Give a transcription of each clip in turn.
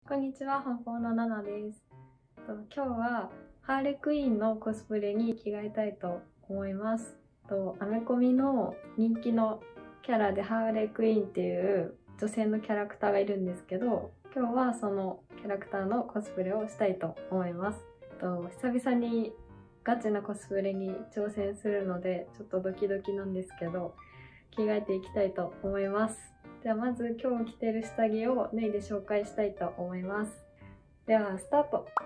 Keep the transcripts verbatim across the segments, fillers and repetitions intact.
こんにちは、ハンポーのナナです。と今日はハーレクイーンのコスプレに着替えたいと思います。とアメコミの人気のキャラでハーレクイーンっていう女性のキャラクターがいるんですけど、今日はそのキャラクターのコスプレをしたいと思います。と久々にガチなコスプレに挑戦するのでちょっとドキドキなんですけど、着替えていきたいと思います。ではまず今日着てる下着を脱いで紹介したいと思います。ではスタート。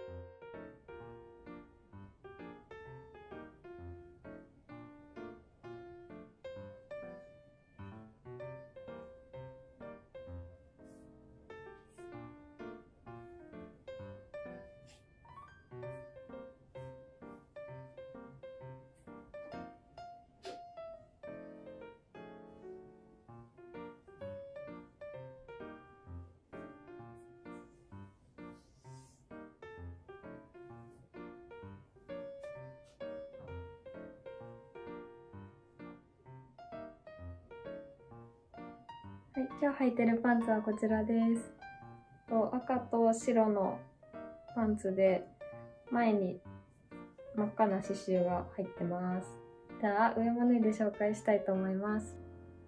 はい、今日履いてるパンツはこちらです。と赤と白のパンツで前に真っ赤な刺繍が入ってます。では上も脱いで紹介したいと思います。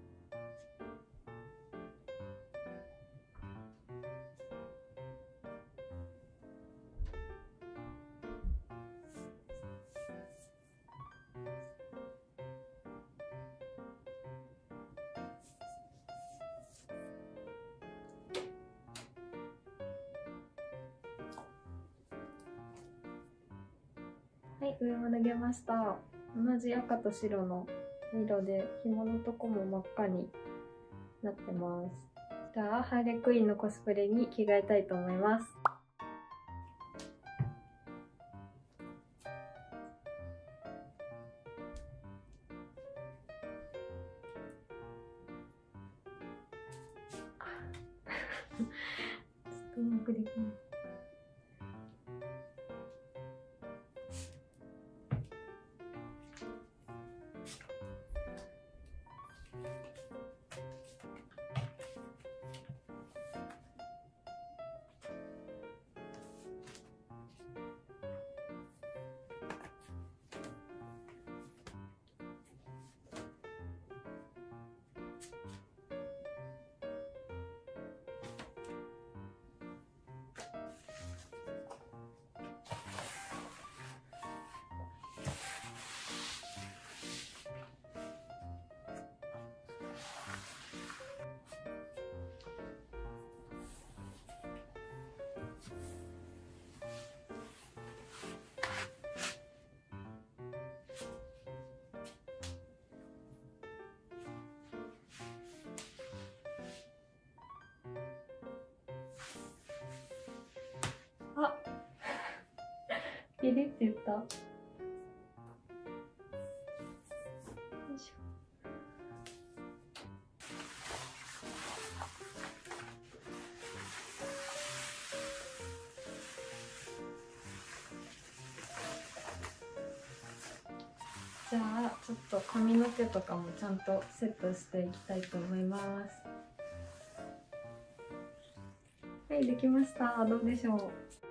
はい、上も脱げました。同じ赤と白の色で紐のとこも真っ赤になってます。じゃあハーレクイーンのコスプレに着替えたいと思います。ちょっとうまくできない。あ、ピリって言った。よいしょ。じゃあちょっと髪の毛とかもちゃんとセットしていきたいと思います。はい、できました。どうでしょう。